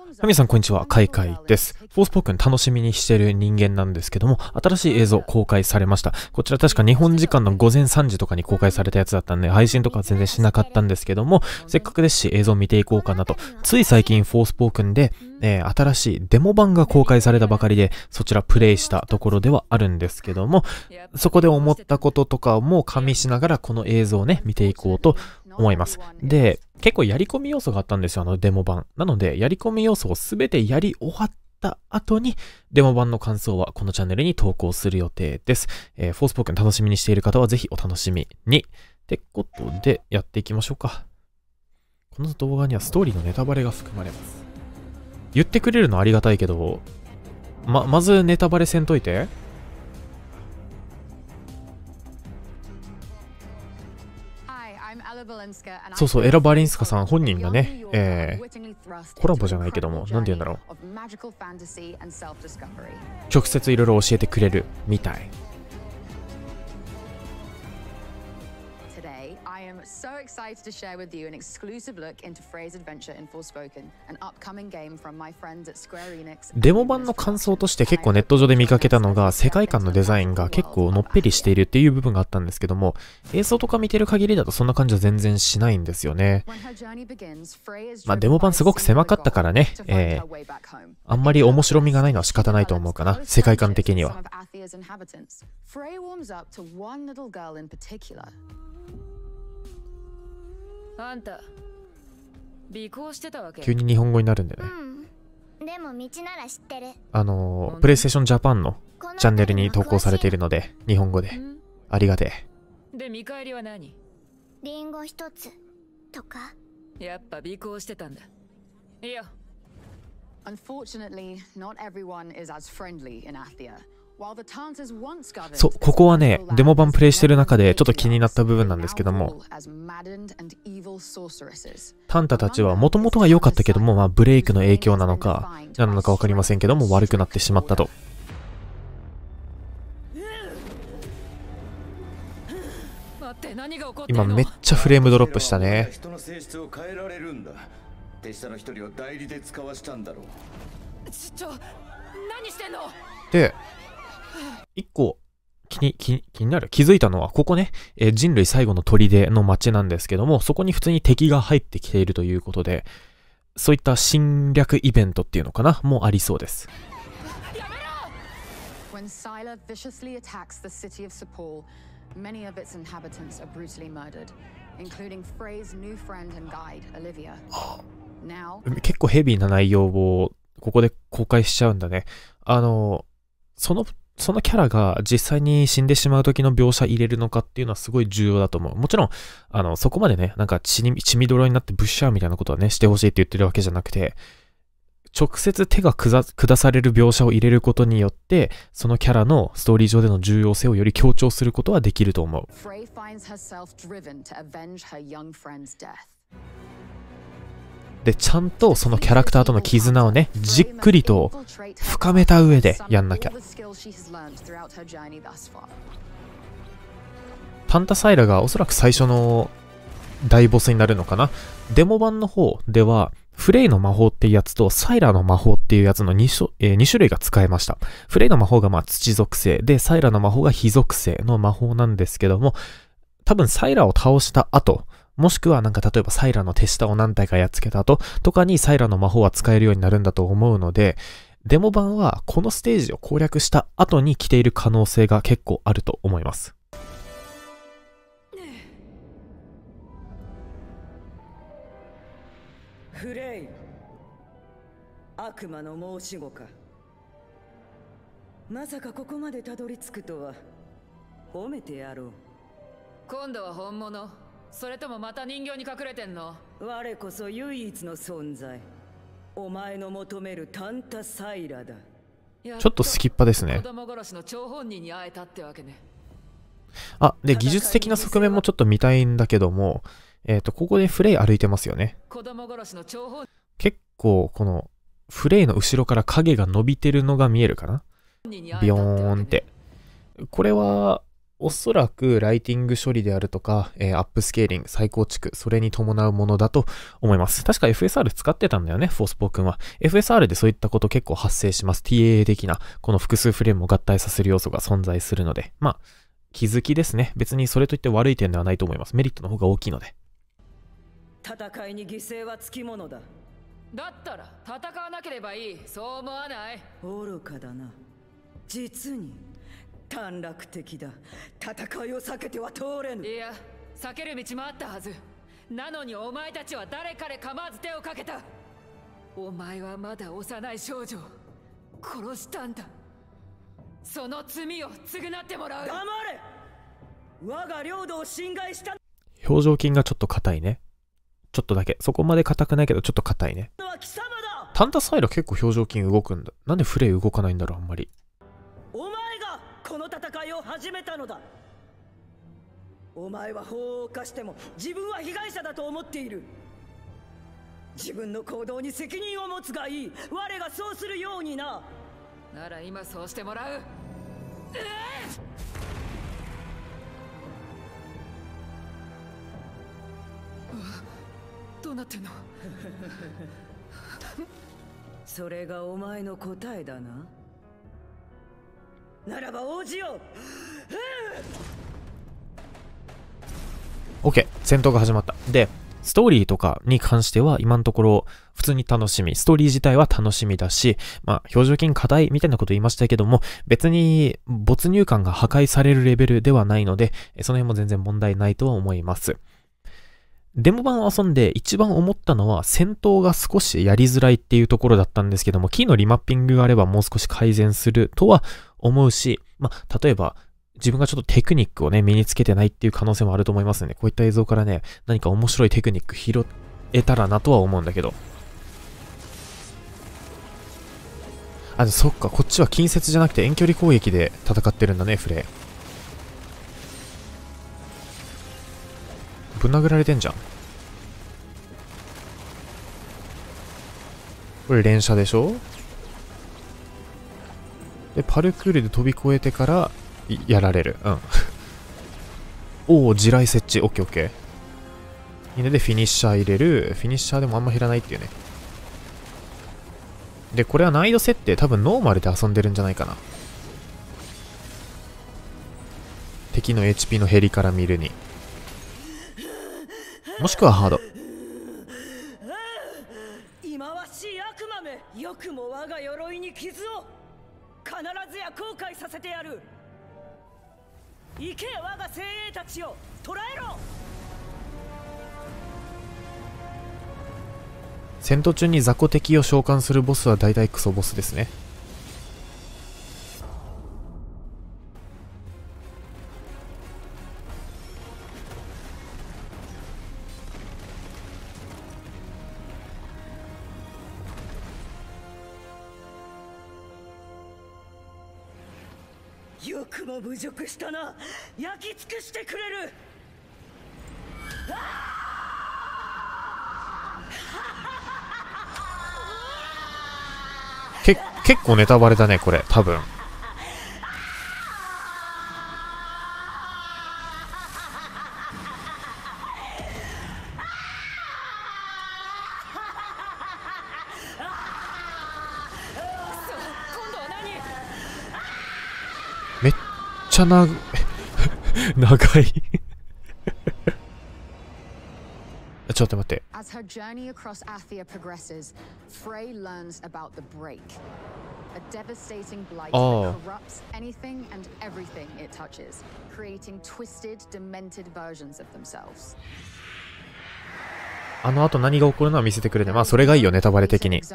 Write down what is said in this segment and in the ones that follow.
皆さんこんにちは、カイカイです。フォースポークン楽しみにしている人間なんですけども、新しい映像公開されました。こちら確か日本時間の午前3時とかに公開されたやつだったんで、配信とか全然しなかったんですけども、せっかくですし映像を見ていこうかなと。つい最近フォースポークンで、新しいデモ版が公開されたばかりで、そちらプレイしたところではあるんですけども、そこで思ったこととかも加味しながらこの映像をね、見ていこうと思います。で、結構やり込み要素があったんですよ、デモ版。なので、やり込み要素をすべてやり終わった後に、デモ版の感想はこのチャンネルに投稿する予定です。フォースポークン楽しみにしている方はぜひお楽しみに。ってことで、やっていきましょうか。この動画にはストーリーのネタバレが含まれます。言ってくれるのありがたいけど、まずネタバレせんといて。そうそう、エラ・バリンスカさん本人がね、コラボじゃないけども、なんて言うんだろう。直接いろいろ教えてくれるみたい。デモ版の感想として結構ネット上で見かけたのが、世界観のデザインが結構のっぺりしているっていう部分があったんですけども、映像とか見てる限りだとそんな感じは全然しないんですよね。デモ版すごく狭かったからね、あんまり面白みがないのは仕方ないと思うかな、世界観的には。 あんた尾行してたわけ。 急に日本語になるんでね。 でも道なら知ってる。 プレイステーションジャパンのチャンネルに投稿されているので、日本語で。ありがてえ。で、見返りは何？リンゴ一つとか。やっぱ尾行してたんだ。いいよ。 Unfortunately, not everyone is as friendly in Athia. そう、ここはね、デモ版プレイしてる中でちょっと気になった部分なんですけども、タンタたちはもともとは良かったけども、ブレイクの影響なのか、何なのかわかりませんけども、悪くなってしまったと。今めっちゃフレームドロップしたね。で、一個気になる、気づいたのはここね、人類最後の砦の街なんですけども、そこに普通に敵が入ってきているということで、そういった侵略イベントっていうのかなもありそうです。結構ヘビーな内容をここで公開しちゃうんだね。そのキャラが実際に死んでしまう時の描写入れるのかっていうのはすごい重要だと思う。もちろん、そこまでね、なんか血みどろになってブッシャーみたいなことはね、してほしいって言ってるわけじゃなくて、直接手が下される描写を入れることによって、そのキャラのストーリー上での重要性をより強調することはできると思う。で、ちゃんとそのキャラクターとの絆をね、じっくりと深めた上でやんなきゃ。タンタサイラがおそらく最初の大ボスになるのかな。デモ版の方では、フレイの魔法っていうやつとサイラの魔法っていうやつの2種類が使えました。フレイの魔法が土属性で、サイラの魔法が火属性の魔法なんですけども、多分サイラを倒した後、もしくはなんか例えばサイラの手下を何体かやっつけた後とかにサイラの魔法は使えるようになるんだと思うので、デモ版はこのステージを攻略した後に来ている可能性が結構あると思います。 フレイ、悪魔の申し子か。まさかここまでたどり着くとは褒めてやろう。 今度は本物？それともまた人形に隠れてんの？ 我こそ唯一の存在、お前の求めるタンタサイラだ。 ちょっとスキッパですね。 子供殺しの張本人に会えたってわけね。 で、技術的な側面もちょっと見たいんだけども、ここでフレイ歩いてますよね。結構、この、フレイの後ろから影が伸びてるのが見えるかな？ビヨーンって。これは、 おそらくライティング処理であるとか、アップスケーリング、再構築、それに伴うものだと思います。確か FSR 使ってたんだよね、フォースポークンは。FSR でそういったこと結構発生します。TAA 的な、この複数フレームを合体させる要素が存在するので、まあ、気づきですね。別にそれといって悪い点ではないと思います。メリットの方が大きいので。 戦いに犠牲はつきものだ。 だったら戦わなければいい、そう思わない？ 愚かだな。実に短絡的だ。戦いを避けては通れぬ。 いや、避ける道もあったはず。なのにお前たちは誰彼構わず手をかけた。お前はまだ幼い少女を殺したんだ。その罪を償ってもらう。 黙れ。我が領土を侵害した。 表情筋がちょっと硬いね。ちょっとだけ。そこまで硬くないけどちょっと硬いね。タンタサイラ結構表情筋動くんだ。なんでフレイ動かないんだろう、あんまり。 お前がこの戦いを始めたのだ。お前は法を犯しても自分は被害者だと思っている。自分の行動に責任を持つがいい。我がそうするようにな。 なら今そうしてもらう。どうなってんの？ それがお前の答えだな。ならば応じよう。OK、戦闘が始まった。で、ストーリーとかに関しては今のところ普通に楽しみ。ストーリー自体は楽しみだし、まあ、表情筋硬いみたいなこと言いましたけども、別に没入感が破壊されるレベルではないので、その辺も全然問題ないとは思います。デモ版を遊んで一番思ったのは戦闘が少しやりづらいっていうところだったんですけども、キーのリマッピングがあればもう少し改善するとは思うし、まあ、例えば自分がちょっとテクニックをね、身につけてないっていう可能性もあると思いますね。こういった映像からね、何か面白いテクニック拾えたらなとは思うんだけど。あ、そっか、こっちは近接じゃなくて遠距離攻撃で戦ってるんだね、フレイ。ぶん殴られてんじゃん。これ連射でしょ。で、パルクールで飛び越えてからやられる。うん。おお、地雷設置。オッケーオッケー。いいね。で、フィニッシャー入れる。フィニッシャーでもあんま減らないっていうね。で、これは難易度設定多分ノーマルで遊んでるんじゃないかな。敵の HP の減りから見るに。もしくはハード。 忌まわしい悪魔め。よくも我が鎧に傷を。必ずや後悔させてやる。行け我が精鋭たちを捕らえろ。 戦闘中に雑魚敵を召喚するボスは大体クソボスですね。 よくも侮辱したな。焼き尽くしてくれる。 結構ネタバレだね、これ、多分。めっちゃ長いちょっと待って。 As her journey across Athia progresses, Frey learns about the break, a devastating blight that corrupts anything and everything it touches, creating twisted, demented versions of themselves. あの後何が起こるのは見せてくれて、まあそれがいいよ、ネタバレ的に。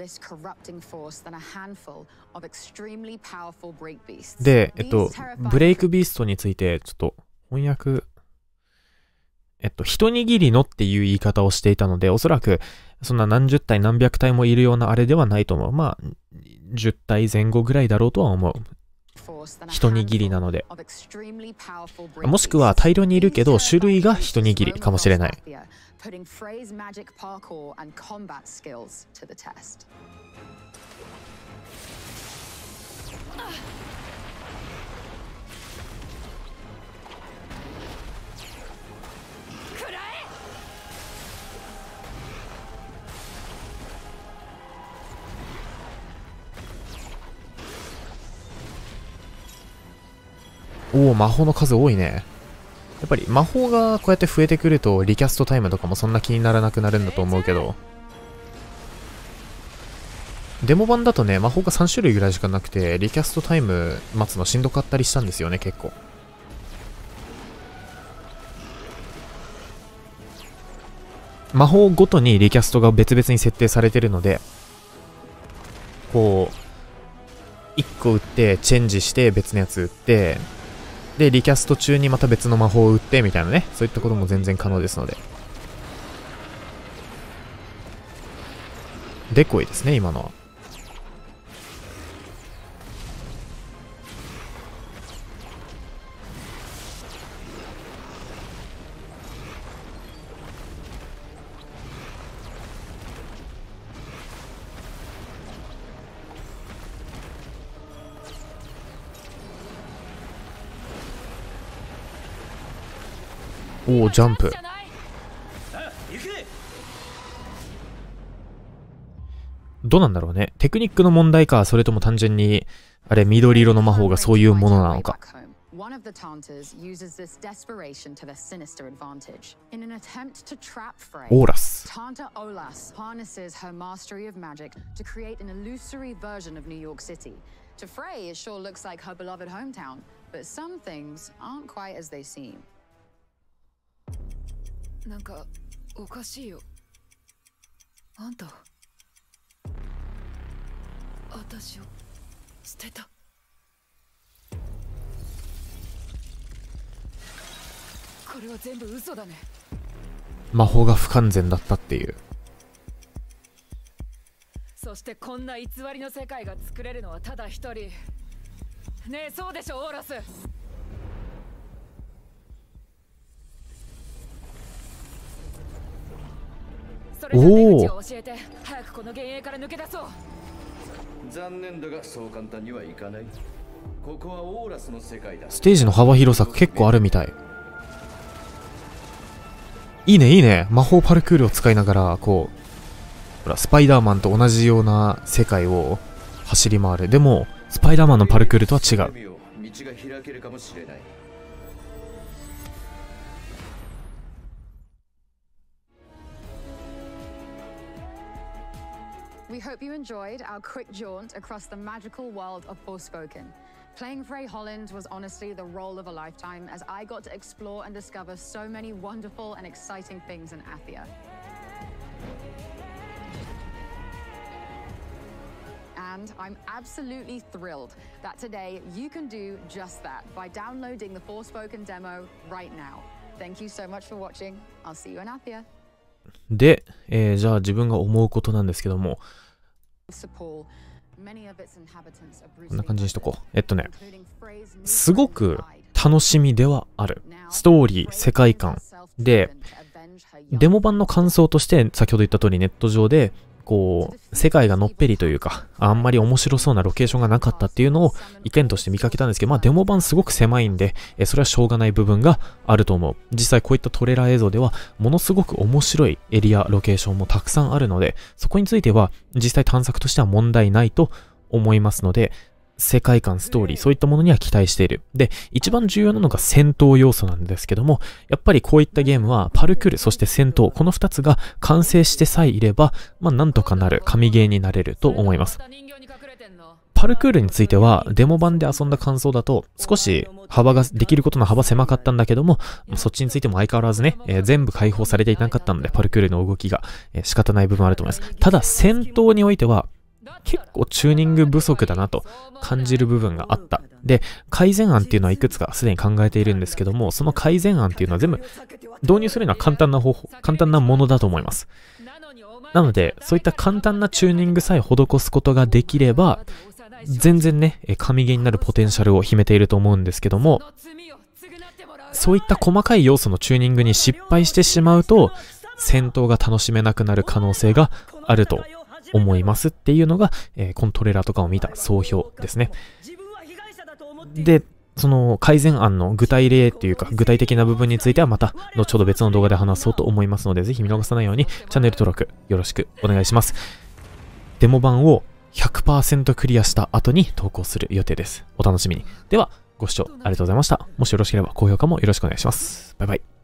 で、ブレイクビーストについてちょっと翻訳。一握りのっていう言い方をしていたので、おそらく、そんな何十体何百体もいるようなあれではないと思う。まあ、10体前後ぐらいだろうとは思う。一握りなので。もしくは大量にいるけど、種類が一握りかもしれない。 おお、魔法の数多いね。やっぱり魔法がこうやって増えてくるとリキャストタイムとかもそんな気にならなくなるんだと思うけど、デモ版だとね、魔法が3種類ぐらいしかなくて、リキャストタイム待つのしんどかったりしたんですよね、結構。魔法ごとにリキャストが別々に設定されてるので、こう、1個打ってチェンジして別のやつ打って、で、リキャスト中にまた別の魔法を打ってみたいなね、そういったことも全然可能ですので。デコイですね、今のは。おお、ジャンプ。どうなんだろうね。テクニックの問題か、それとも単純に、あれ、緑色の魔法がそういうものなのか。 One of the Taunters uses this desperation to their sinister advantage. In an attempt to trap Frey, オーラス。 Taunter Olas harnesses her mastery of magic to create an illusory version of New York City. To Frey, it sure looks like her beloved hometown, but some things aren't quite as they seem. なんかおかしいよ。あんた、私を捨てた。これは全部嘘だね。 魔法が不完全だったっていう。 そしてこんな偽りの世界が作れるのはただ一人。ねえ、そうでしょオーラス。それじゃ出口を教えて、早くこの幻影から抜け出そう。 残念だがそう簡単にはいかない。ここはオーラスの世界だ。 ステージの幅広さ結構あるみたい。いいねいいね。魔法パルクールを使いながらこう、ほらスパイダーマンと同じような世界を走り回る。でもスパイダーマンのパルクールとは違う。 道が開けるかもしれない。 We hope you enjoyed our quick jaunt across the magical world of Forspoken. Playing Frey Holland was honestly the role of a lifetime as I got to explore and discover so many wonderful and exciting things in Athia. And I'm absolutely thrilled that today you can do just that by downloading the Forspoken demo right now. Thank you so much for watching. I'll see you in Athia. で、じゃあ自分が思うことなんですけども、こんな感じにしとこう。すごく楽しみではある。ストーリー、世界観。で、デモ版の感想として、先ほど言った通りネット上で、こう、世界がのっぺりというか、あんまり面白そうなロケーションがなかったっていうのを意見として見かけたんですけど、まあデモ版すごく狭いんで、それはしょうがない部分があると思う。実際こういったトレーラー映像では、ものすごく面白いエリア、ロケーションもたくさんあるので、そこについては実際探索としては問題ないと思いますので、世界観、ストーリー、そういったものには期待している。で、一番重要なのが戦闘要素なんですけども、やっぱりこういったゲームはパルクール、そして戦闘、この2つが完成してさえいれば、まあなんとかなる、神ゲーになれると思います。パルクールについては、デモ版で遊んだ感想だと、少し幅が、できることの幅狭かったんだけども、そっちについても相変わらずね、全部解放されていなかったので、パルクールの動きが、仕方ない部分あると思います。ただ、戦闘においては、結構チューニング不足だなと感じる部分があった。で、改善案っていうのはいくつかすでに考えているんですけども、その改善案っていうのは全部導入するのは簡単な方法、簡単なものだと思います。なので、そういった簡単なチューニングさえ施すことができれば、全然ね、神ゲーになるポテンシャルを秘めていると思うんですけども、そういった細かい要素のチューニングに失敗してしまうと、戦闘が楽しめなくなる可能性があると思いますっていうのが、このトレーラーとかを見た総評ですね。で、その改善案の具体例っていうか具体的な部分についてはまた後ほど別の動画で話そうと思いますので、ぜひ見逃さないようにチャンネル登録よろしくお願いします。デモ版を 100% クリアした後に投稿する予定です。お楽しみに。では、 ご視聴ありがとうございました。もしよろしければ高評価もよろしくお願いします。バイバイ。